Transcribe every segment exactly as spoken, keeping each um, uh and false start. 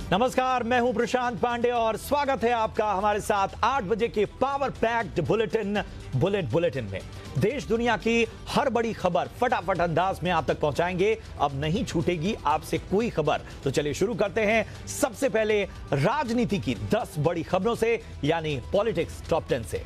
नमस्कार, मैं हूं प्रशांत पांडे और स्वागत है आपका हमारे साथ आठ बजे के power packed bulletin bullet bulletin में। देश दुनिया की हर बड़ी खबर फटाफट अंदाज में आप तक पहुंचाएंगे। अब नहीं छूटेगी आपसे कोई खबर। तो चलिए शुरू करते हैं सबसे पहले राजनीति की दस बड़ी खबरों से, यानी पॉलिटिक्स टॉप टेन से।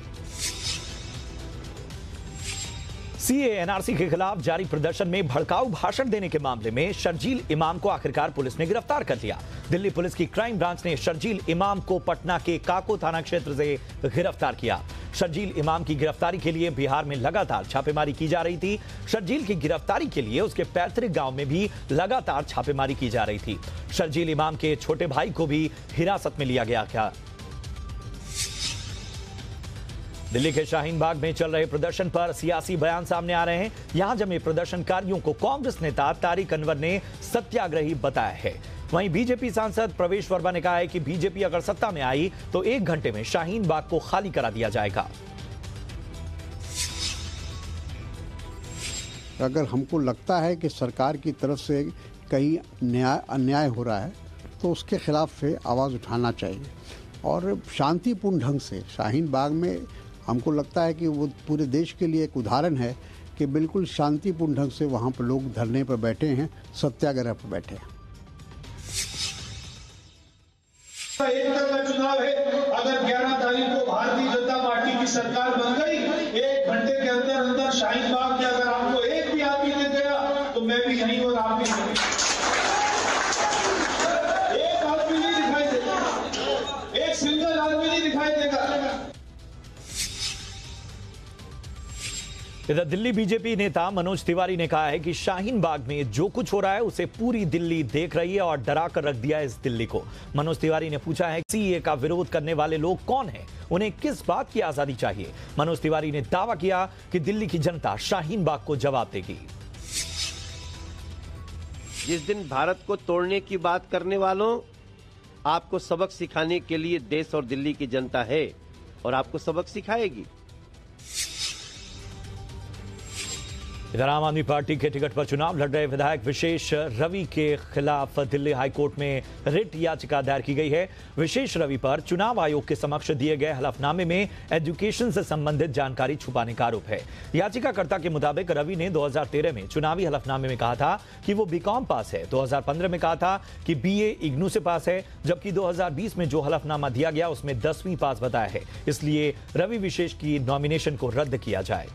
सीए एनआरसी के खिलाफ जारी प्रदर्शन में भड़काऊ भाषण देने के मामले में शर्जील इमाम को आखिरकार पुलिस ने गिरफ्तार कर लिया। दिल्ली पुलिस की क्राइम ब्रांच ने शर्जील इमाम को पटना के काको थाना क्षेत्र से गिरफ्तार किया। शर्जील इमाम की गिरफ्तारी के लिए बिहार में लगातार छापेमारी की जा रही थी। शर्जील की गिरफ्तारी के लिए उसके पैतृक गांव में भी लगातार छापेमारी की जा रही थी। शर्जील इमाम के छोटे भाई को भी हिरासत में लिया गया था। दिल्ली के शाहीन बाग में चल रहे प्रदर्शन पर सियासी बयान सामने आ रहे हैं। यहां जमे प्रदर्शनकारियों को कांग्रेस नेता तारिक अनवर ने सत्याग्रही बताया है। वहीं बीजेपी सांसद प्रवेश वर्मा ने कहा है कि बीजेपी अगर सत्ता में आई तो एक घंटे में शाहीन बाग को खाली करा दिया जाएगा। अगर हमको लगता है कि सरकार की तरफ से कहीं न्याय अन्याय हो रहा है तो उसके खिलाफ से आवाज़ उठाना चाहिए और शांतिपूर्ण ढंग से। शाहीन बाग में हमको लगता है कि वो पूरे देश के लिए एक उदाहरण है कि बिल्कुल शांतिपूर्ण ढंग से वहाँ पर लोग धरने पर बैठे हैं, सत्याग्रह पर बैठे हैं। एक तरह का चुनाव है। अगर ग्यारह तारीख को भारतीय जनता पार्टी की सरकार बन गई, एक घंटे के अंदर अंदर शाहीन बाग के अगर आपको एक भी आदमी दे गया तो मैं भी यहीं और आप भी यहीं। एक आदमी नहीं दिखाई देगा, एक सिंगल आदमी नहीं दिखाई देगा। इधर दिल्ली बीजेपी नेता मनोज तिवारी ने कहा है कि शाहीन बाग में जो कुछ हो रहा है उसे पूरी दिल्ली देख रही है और डरा कर रख दिया है इस दिल्ली को। मनोज तिवारी ने पूछा है सीए का विरोध करने वाले लोग कौन हैं, उन्हें किस बात की आजादी चाहिए। मनोज तिवारी ने दावा किया कि दिल्ली की जनता शाहीन बाग को जवाब देगी। जिस दिन भारत को तोड़ने की बात करने वालों, आपको सबक सिखाने के लिए देश और दिल्ली की जनता है और आपको सबक सिखाएगी। इधर आम आदमी पार्टी के टिकट पर चुनाव लड़ रहे विधायक विशेष रवि के खिलाफ दिल्ली हाईकोर्ट में रिट याचिका दायर की गई है। विशेष रवि पर चुनाव आयोग के समक्ष दिए गए हलफनामे में एजुकेशन से संबंधित जानकारी छुपाने का आरोप है। याचिकाकर्ता के मुताबिक रवि ने दो हज़ार तेरह में चुनावी हलफनामे में कहा था कि वो बीकॉम पास है, दो हज़ार पंद्रह में कहा था कि बीए इग्नू से पास है, जबकि दो हज़ार बीस में जो हलफनामा दिया गया उसमें दसवीं पास बताया है। इसलिए रवि विशेष की नॉमिनेशन को रद्द किया जाए।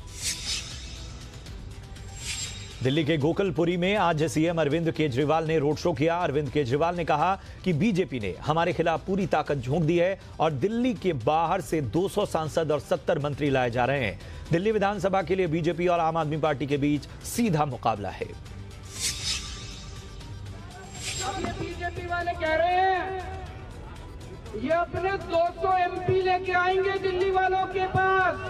दिल्ली के गोकुलपुरी में आज सीएम अरविंद केजरीवाल ने रोड शो किया। अरविंद केजरीवाल ने कहा कि बीजेपी ने हमारे खिलाफ पूरी ताकत झोंक दी है और दिल्ली के बाहर से दो सौ सांसद और सत्तर मंत्री लाए जा रहे हैं। दिल्ली विधानसभा के लिए बीजेपी और आम आदमी पार्टी के बीच सीधा मुकाबला है। अब ये बीजेपी वाले कह रहे हैं ये अपने दो सौ एमपी लेके आएंगे दिल्ली वालों के पास।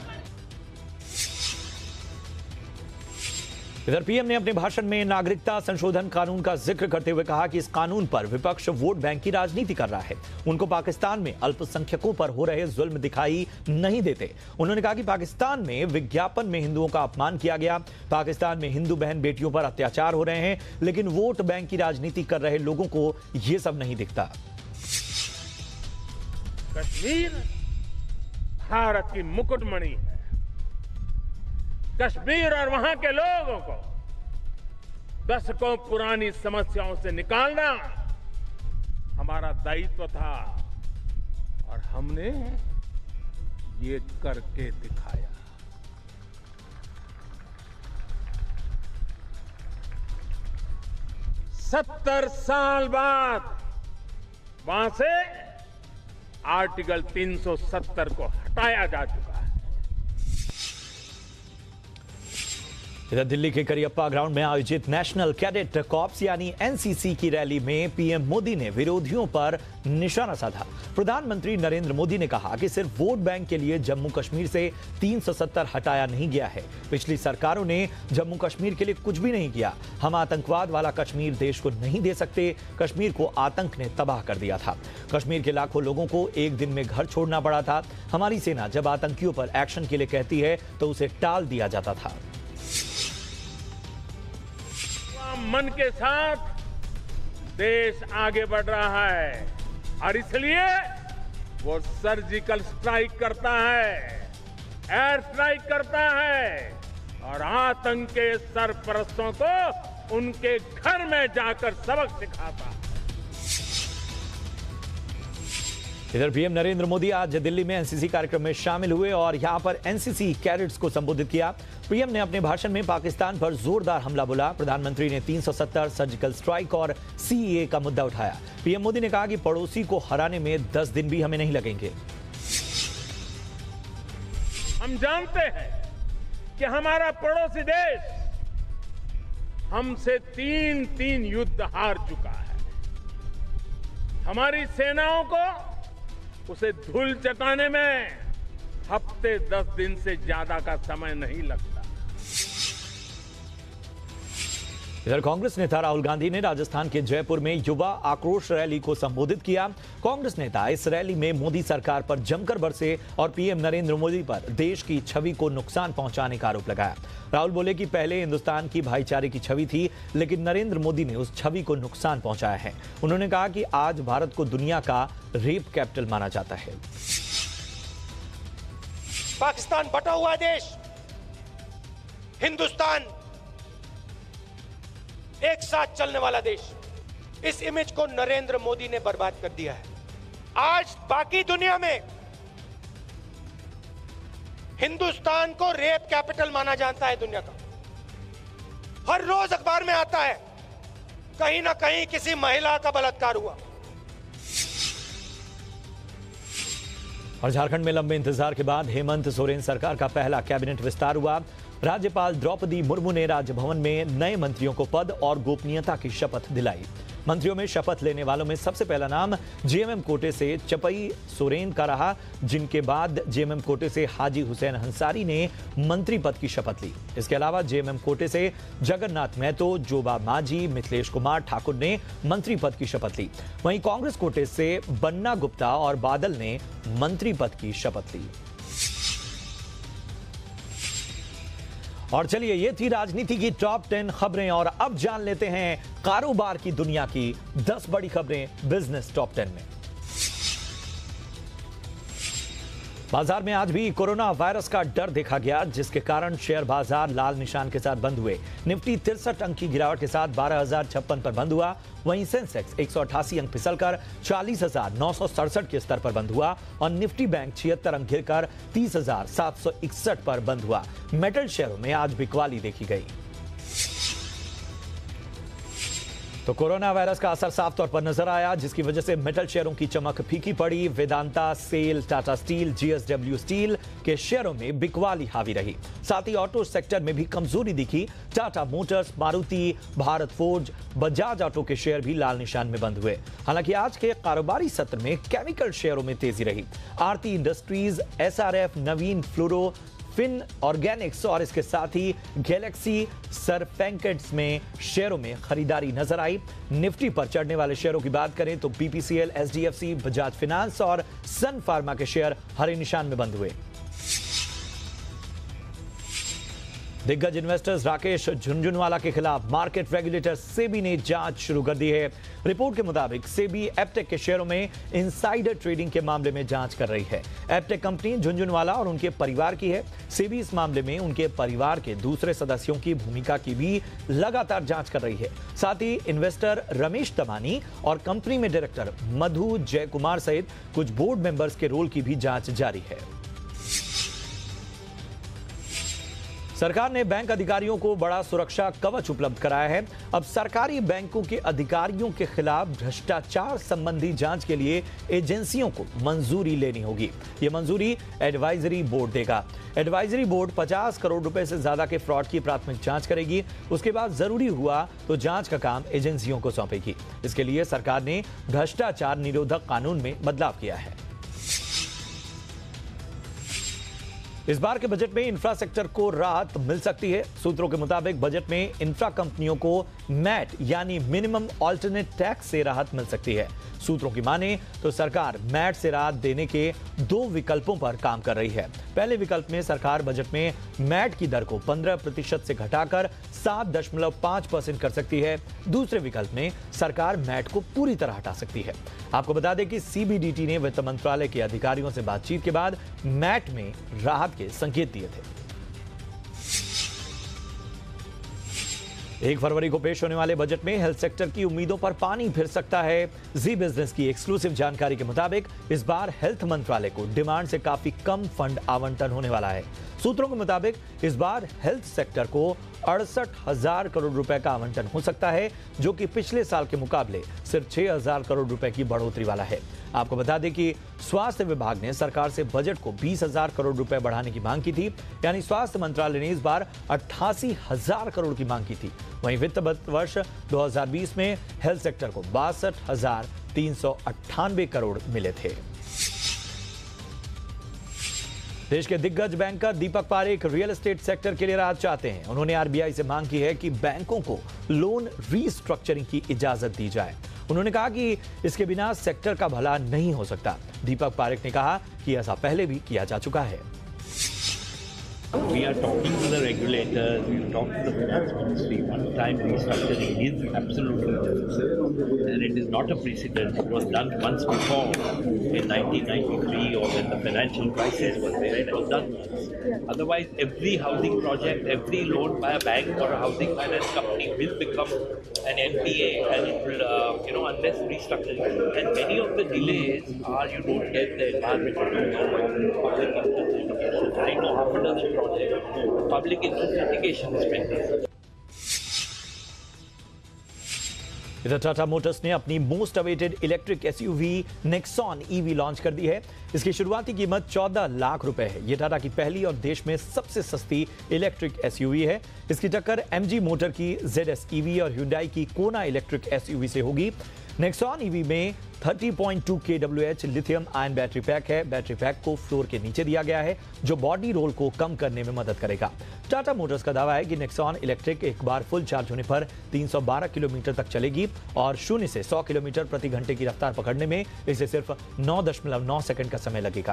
इधर पीएम ने अपने भाषण में नागरिकता संशोधन कानून का जिक्र करते हुए कहा कि इस कानून पर विपक्ष वोट बैंक की राजनीति कर रहा है। उनको पाकिस्तान में अल्पसंख्यकों पर हो रहे जुल्म दिखाई नहीं देते। उन्होंने कहा कि पाकिस्तान में विज्ञापन में हिंदुओं का अपमान किया गया, पाकिस्तान में हिंदू बहन बेटियों पर अत्याचार हो रहे हैं, लेकिन वोट बैंक की राजनीति कर रहे लोगों को यह सब नहीं दिखता। कश्मीर भारत की मुकुटमणि है। कश्मीर और वहां के लोगों को दशकों पुरानी समस्याओं से निकालना हमारा दायित्व था और हमने ये करके दिखाया। सत्तर साल बाद वहां से आर्टिकल तीन सौ सत्तर को हटाया जा चुका है। इधर दिल्ली के करियप्पा ग्राउंड में आयोजित नेशनल कैडेट कॉर्प्स यानी एनसीसी की रैली में पीएम मोदी ने विरोधियों पर निशाना साधा। प्रधानमंत्री नरेंद्र मोदी ने कहा कि सिर्फ वोट बैंक के लिए जम्मू कश्मीर से तीन सौ सत्तर हटाया नहीं गया है। पिछली सरकारों ने जम्मू कश्मीर के लिए कुछ भी नहीं किया। हम आतंकवाद वाला कश्मीर देश को नहीं दे सकते। कश्मीर को आतंक ने तबाह कर दिया था। कश्मीर के लाखों लोगों को एक दिन में घर छोड़ना पड़ा था। हमारी सेना जब आतंकियों पर एक्शन के लिए कहती है तो उसे टाल दिया जाता था। मन के साथ देश आगे बढ़ रहा है और इसलिए वो सर्जिकल स्ट्राइक करता है, एयर स्ट्राइक करता है और आतंक के सरपरस्तों को उनके घर में जाकर सबक सिखाता है। इधर पीएम नरेंद्र मोदी आज दिल्ली में एनसीसी कार्यक्रम में शामिल हुए और यहां पर एनसीसी कैडेट्स को संबोधित किया। पीएम ने अपने भाषण में पाकिस्तान पर जोरदार हमला बोला। प्रधानमंत्री ने तीन सौ सत्तर सर्जिकल स्ट्राइक और सीएए का मुद्दा उठाया। पीएम मोदी ने कहा कि पड़ोसी को हराने में दस दिन भी हमें नहीं लगेंगे। हम जानते हैं कि हमारा पड़ोसी देश हमसे तीन तीन युद्ध हार चुका है। हमारी सेनाओं को उसे धूल चटाने में हफ्ते दस दिन से ज्यादा का समय नहीं लगता। इधर कांग्रेस नेता राहुल गांधी ने राजस्थान के जयपुर में युवा आक्रोश रैली को संबोधित किया। कांग्रेस नेता इस रैली में मोदी सरकार पर जमकर बरसे और पीएम नरेंद्र मोदी पर देश की छवि को नुकसान पहुंचाने का आरोप लगाया। राहुल बोले कि पहले हिंदुस्तान की भाईचारे की छवि थी, लेकिन नरेंद्र मोदी ने उस छवि को नुकसान पहुंचाया है। उन्होंने कहा कि आज भारत को दुनिया का रेप कैपिटल माना जाता है। पाकिस्तान बटा हुआ देश, हिंदुस्तान एक साथ चलने वाला देश, इस इमेज को नरेंद्र मोदी ने बर्बाद कर दिया है। आज बाकी दुनिया में हिंदुस्तान को रेप कैपिटल माना जाता है दुनिया का। हर रोज अखबार में आता है कहीं ना कहीं किसी महिला का बलात्कार हुआ। और झारखंड में लंबे इंतजार के बाद हेमंत सोरेन सरकार का पहला कैबिनेट विस्तार हुआ। राज्यपाल द्रौपदी मुर्मू ने राजभवन में नए मंत्रियों को पद और गोपनीयता की शपथ दिलाई। मंत्रियों में शपथ लेने वालों में सबसे पहला नाम जेएमएम कोटे से चपई सोरेन का रहा, जिनके बाद जेएमएम कोटे से हाजी हुसैन अंसारी ने मंत्री पद की शपथ ली। इसके अलावा जेएमएम कोटे से जगन्नाथ महतो, जोबा मांझी, मिथिलेश कुमार ठाकुर ने मंत्री पद की शपथ ली। वहीं कांग्रेस कोटे से बन्ना गुप्ता और बादल ने मंत्री पद की शपथ ली। और चलिए, ये थी राजनीति की टॉप टेन खबरें और अब जान लेते हैं कारोबार की दुनिया की दस बड़ी खबरें बिजनेस टॉप टेन में। बाजार में आज भी कोरोना वायरस का डर देखा गया, जिसके कारण शेयर बाजार लाल निशान के साथ बंद हुए। निफ्टी तिरसठ अंक की गिरावट के साथ बारह हजार छप्पन पर बंद हुआ। वहीं सेंसेक्स एक सौ अठासी अंक फिसलकर चालीस हजार नौ सौ सड़सठ के स्तर पर बंद हुआ और निफ्टी बैंक छिहत्तर अंक गिरकर तीस हजार सात सौ इकसठ पर बंद हुआ। मेटल शेयरों में आज बिकवाली देखी गई। तो कोरोना वायरस का असर साफ तौर पर नजर आया, जिसकी वजह से मेटल शेयरों की चमक फीकी पड़ी। वेदांता, सेल, टाटा स्टील, जीएसडब्ल्यू स्टील के शेयरों में बिकवाली हावी रही। साथ ही ऑटो सेक्टर में भी कमजोरी दिखी। Tata motors, Maruti, Bharat forge, Bajaj auto के शेयर भी लाल निशान में बंद हुए। हालांकि आज के कारोबारी सत्र में केमिकल शेयरों में तेजी रही। Aarti industries, SRF, Navin fluoro, fine organics और इसके साथ ही गैलेक्सी सरफेंकेट्स में शेयरों में खरीदारी नजर आई। निफ्टी पर चढ़ने वाले शेयरों की बात करें तो बीपीसीएल, एचडीएफसी, बजाज फाइनेंस और सन फार्मा के शेयर हरे निशान में बंद हुए। दिग्गज इन्वेस्टर्स राकेश झुनझुनवाला के खिलाफ मार्केट रेगुलेटर सेबी ने जांच शुरू कर दी है। रिपोर्ट के मुताबिक सेबी एप्टेक के शेयरों में इनसाइडर ट्रेडिंग के मामले में जांच कर रही है। एप्टेक कंपनी झुनझुनवाला और उनके परिवार की है। सेबी इस मामले में उनके परिवार के दूसरे सदस्यों की भूमिका की भी लगातार जांच कर रही है। साथ ही इन्वेस्टर रमेश तमानी और कंपनी में डायरेक्टर मधु जयकुमार सहित कुछ बोर्ड मेंबर्स के रोल की भी जांच जारी है। सरकार ने बैंक अधिकारियों को बड़ा सुरक्षा कवच उपलब्ध कराया है। अब सरकारी बैंकों के अधिकारियों के खिलाफ भ्रष्टाचार संबंधी जांच के लिए एजेंसियों को मंजूरी लेनी होगी। यह मंजूरी एडवाइजरी बोर्ड देगा। एडवाइजरी बोर्ड पचास करोड़ रुपए से ज्यादा के फ्रॉड की प्राथमिक जांच करेगी। उसके बाद जरूरी हुआ तो जांच का काम एजेंसियों को सौंपेगी। इसके लिए सरकार ने भ्रष्टाचार निरोधक कानून में बदलाव किया है। इस बार के बजट में इंफ्रा सेक्टर को राहत मिल सकती है। सूत्रों के मुताबिक बजट में इंफ्रा कंपनियों को मैट यानी मिनिमम ऑल्टरनेट टैक्स से राहत मिल सकती है। सूत्रों की माने तो सरकार मैट से राहत देने के दो विकल्पों पर काम कर रही है। पहले विकल्प में सरकार बजट में मैट की दर को पंद्रह प्रतिशत से घटाकर सात दशमलव पांच परसेंट कर सकती है। दूसरे विकल्प में सरकार मैट को पूरी तरह हटा सकती है। आपको बता दें कि सीबीडीटी ने वित्त मंत्रालय के अधिकारियों से बातचीत के बाद मैट में राहत के संकेत दिए थे। एक फरवरी को पेश होने वाले बजट में हेल्थ सेक्टर की उम्मीदों पर पानी फिर सकता है। जी बिजनेस की एक्सक्लूसिव जानकारी के मुताबिक इस बार हेल्थ मंत्रालय को डिमांड से काफी कम फंड आवंटन होने वाला है। सूत्रों के मुताबिक इस बार हेल्थ सेक्टर को अड़सठ हजार करोड़ रुपए का आवंटन हो सकता है, जो कि पिछले साल के मुकाबले सिर्फ छह हजार करोड़ रुपए की बढ़ोतरी वाला है। आपको बता दें कि स्वास्थ्य विभाग ने सरकार से बजट को बीस हजार करोड़ रुपए बढ़ाने की मांग की थी, यानी स्वास्थ्य मंत्रालय ने इस बार अट्ठासी हजार करोड़ की मांग की थी। वहीं वित्त वर्ष दो हजार बीस में हेल्थ सेक्टर को बासठ हजार तीन सौ अट्ठानवे करोड़ मिले थे। देश के दिग्गज banker Deepak Parekh real estate sector के लिए राहत चाहते हैं। उन्होंने आरबीआई से मांग की है कि बैंकों को लोन रीस्ट्रक्चरिंग की इजाजत दी जाए। उन्होंने कहा कि इसके बिना सेक्टर का भला नहीं हो सकता। दीपक पारेख ने कहा कि ऐसा पहले भी किया जा चुका है। We are talking to the regulators, we have talked to the finance ministry. One-time restructuring is absolutely necessary, and it is not a precedent. It was done once before in nineteen ninety-three, or when the financial crisis was there. It was done once. Otherwise, every housing project, every loan by a bank or a housing finance company will become an N P A, and it will, uh, you know, unless restructuring. And many of the delays are you don't get the environmental public interest litigation. I know half a dozen public interest litigation is pending. इधर Tata motors ने अपनी most awaited electric SUV Nexon EV launch कर दी है। इसकी शुरुआती कीमत चौदह लाख रुपए है। यह टाटा की पहली और देश में सबसे सस्ती इलेक्ट्रिक एसयूवी है। इसकी टक्कर एमजी मोटर की जेडएस ईवी और hyundai की कोना इलेक्ट्रिक एसयूवी से होगी। नेक्सॉन ईवी में तीस पॉइंट दो KWH lithium ion battery pack है। बैटरी पैक को फ्लोर के नीचे दिया गया है, जो बॉडी रोल को कम करने में मदद करेगा। टाटा मोटर्स का दावा है कि नेक्सॉन इलेक्ट्रिक एक बार फुल चार्ज होने पर तीन सौ बारह किलोमीटर तक चलेगी और शून्य से सौ किलोमीटर प्रति घंटे की रफ्तार पकड़ने में इसे सिर्फ नौ दशमलव नौ सेकंड का समय लगेगा।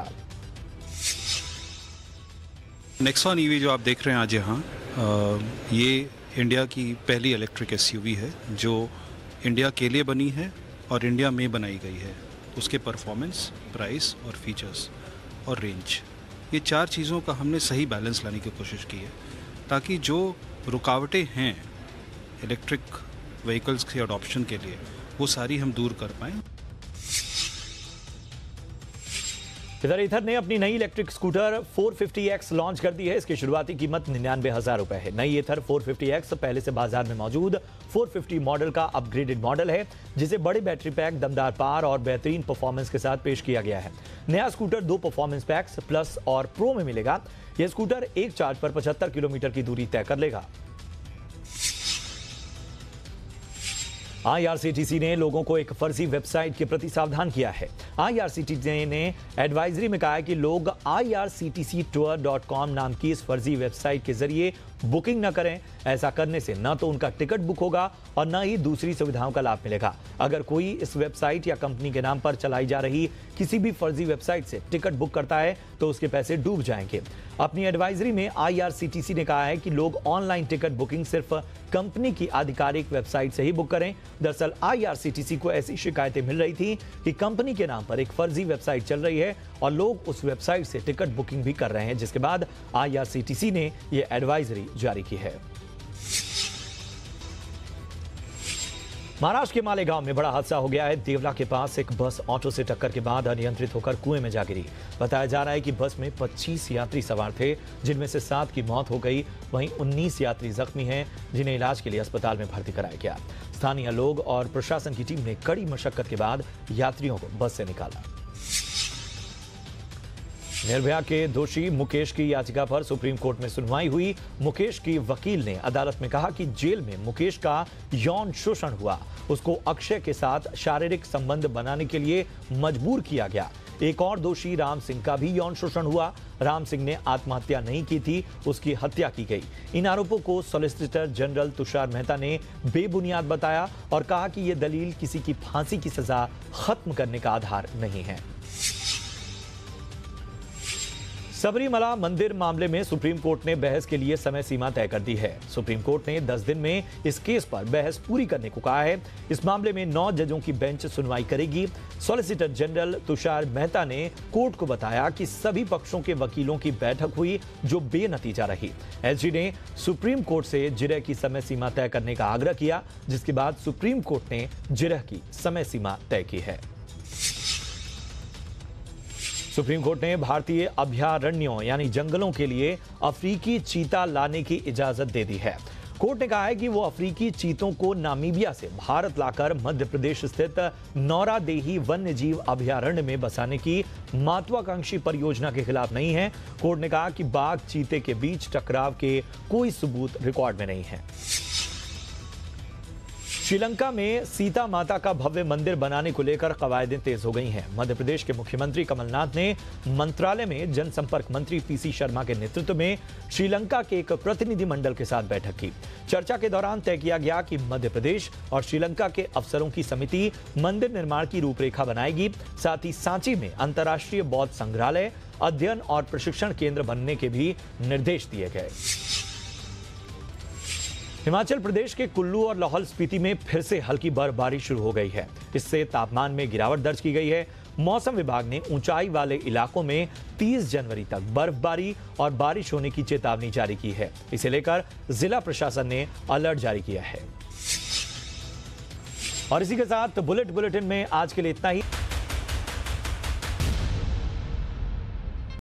नेक्सॉन ईवी जो आप देख रहे हैं आज यहाँ, ये इंडिया की पहली इलेक्ट्रिक एसयूवी है जो इंडिया के लिए बनी है और इंडिया में बनाई गई है। उसके परफॉर्मेंस, प्राइस और फीचर्स और रेंज, ये चार चीज़ों का हमने सही बैलेंस लाने की कोशिश की है, ताकि जो रुकावटें हैं इलेक्ट्रिक व्हीकल्स के अडॉप्शन के लिए वो सारी हम दूर कर पाएँ। इधर ईथर ने अपनी नई इलेक्ट्रिक स्कूटर चार सौ पचास एक्स लॉन्च कर दी है। इसकी शुरुआती कीमत निन्यानवे हजार रुपए है। नई ईथर चार सौ पचास एक्स पहले से बाजार में मौजूद चार सौ पचास मॉडल का अपग्रेडेड मॉडल है, जिसे बड़े बैटरी पैक, दमदार पावर और बेहतरीन परफॉर्मेंस के साथ पेश किया गया है। नया स्कूटर दो परफॉर्मेंस पैक्स प्लस और प्रो में मिलेगा। यह स्कूटर एक चार्ज पर पचहत्तर किलोमीटर की दूरी तय कर लेगा। आईआरसीटीसी ने लोगों को एक फर्जी वेबसाइट के प्रति सावधान किया है। आईआरसीटीसी ने एडवाइजरी में कहा है कि लोग I R C T C tour dot com नाम की इस फर्जी वेबसाइट के जरिए बुकिंग न करें। ऐसा करने से न तो उनका टिकट बुक होगा और न ही दूसरी सुविधाओं का लाभ मिलेगा। अगर कोई इस वेबसाइट या कंपनी के नाम पर चलाई जा रही किसी भी फर्जी वेबसाइट से टिकट बुक करता है तो उसके पैसे डूब जाएंगे। अपनी एडवाइजरी में आईआरसीटीसी ने कहा है कि लोग ऑनलाइन टिकट बुकिंग सिर्फ कंपनी की आधिकारिक वेबसाइट से ही बुक करें। दरअसल आईआरसीटीसी को ऐसी शिकायतें मिल रही थी कि कंपनी के नाम पर एक फर्जी वेबसाइट चल रही है और लोग उस वेबसाइट से टिकट बुकिंग भी कर रहे हैं, जिसके बाद आईआरसीटीसी ने यह एडवाइजरी जारी की है। महाराष्ट्र के मालेगांव में बड़ा हादसा हो गया है। देवला के पास एक बस ऑटो से टक्कर के बाद अनियंत्रित होकर कुएं में जा गिरी। बताया जा रहा है कि बस में पच्चीस यात्री सवार थे, जिनमें से सात की मौत हो गई। वहीं उन्नीस यात्री जख्मी हैं, जिन्हें इलाज के लिए अस्पताल में भर्ती कराया गया। स्थानीय लोग और प्रशासन की टीम ने कड़ी मशक्कत के बाद यात्रियों को बस से निकाला। निर्भया के दोषी मुकेश की याचिका पर सुप्रीम कोर्ट में सुनवाई हुई। मुकेश की वकील ने अदालत में कहा कि जेल में मुकेश का यौन शोषण हुआ, उसको अक्षय के साथ शारीरिक संबंध बनाने के लिए मजबूर किया गया। एक और दोषी राम सिंह का भी यौन शोषण हुआ। राम सिंह ने आत्महत्या नहीं की थी, उसकी हत्या की गई। इन आरोपों को सॉलिसिटर जनरल तुषार मेहता ने बेबुनियाद बताया और कहा कि यह दलील किसी की फांसी की सजा खत्म करने का आधार नहीं है। सबरीमला मंदिर मामले में सुप्रीम कोर्ट ने बहस के लिए समय सीमा तय कर दी है। सुप्रीम कोर्ट ने दस दिन में इस केस पर बहस पूरी करने को कहा है। इस मामले में नौ जजों की बेंच सुनवाई करेगी। सॉलिसिटर जनरल तुषार मेहता ने कोर्ट को बताया कि सभी पक्षों के वकीलों की बैठक हुई जो बेनतीजा रही। एसजी ने सुप्रीम कोर्ट से जिरह की समय सीमा तय करने का आग्रह किया, जिसके बाद सुप्रीम कोर्ट ने जिरह की समय सीमा तय की है। सुप्रीम कोर्ट ने भारतीय अभयारण्यों यानी जंगलों के लिए अफ्रीकी चीता लाने की इजाजत दे दी है। कोर्ट ने कहा है कि वो अफ्रीकी चीतों को नामीबिया से भारत लाकर मध्य प्रदेश स्थित नौरादेही वन्यजीव अभयारण्य में बसाने की महत्वाकांक्षी परियोजना के खिलाफ नहीं है। कोर्ट ने कहा कि बाघ चीते के बीच टकराव के कोई सबूत रिकॉर्ड में नहीं है। श्रीलंका में सीता माता का भव्य मंदिर बनाने को लेकर कवायदें तेज हो गई हैं। मध्य प्रदेश के मुख्यमंत्री कमलनाथ ने मंत्रालय में जनसंपर्क मंत्री पीसी शर्मा के नेतृत्व में श्रीलंका के एक प्रतिनिधिमंडल के साथ बैठक की। चर्चा के दौरान तय किया गया कि मध्य प्रदेश और श्रीलंका के अफसरों की समिति मंदिर निर्माण की रूपरेखा बनाएगी। साथ ही सांची में अंतर्राष्ट्रीय बौद्ध संग्रहालय, अध्ययन और प्रशिक्षण केंद्र बनने के भी निर्देश दिए गए। हिमाचल प्रदेश के कुल्लू और लाहौल स्पीति में फिर से हल्की बर्फबारी शुरू हो गई है। इससे तापमान में गिरावट दर्ज की गई है। मौसम विभाग ने ऊंचाई वाले इलाकों में तीस जनवरी तक बर्फबारी और बारिश होने की चेतावनी जारी की है। इसे लेकर जिला प्रशासन ने अलर्ट जारी किया है। और इसी के साथ बुलेट बुलेटिन में आज के लिए इतना ही।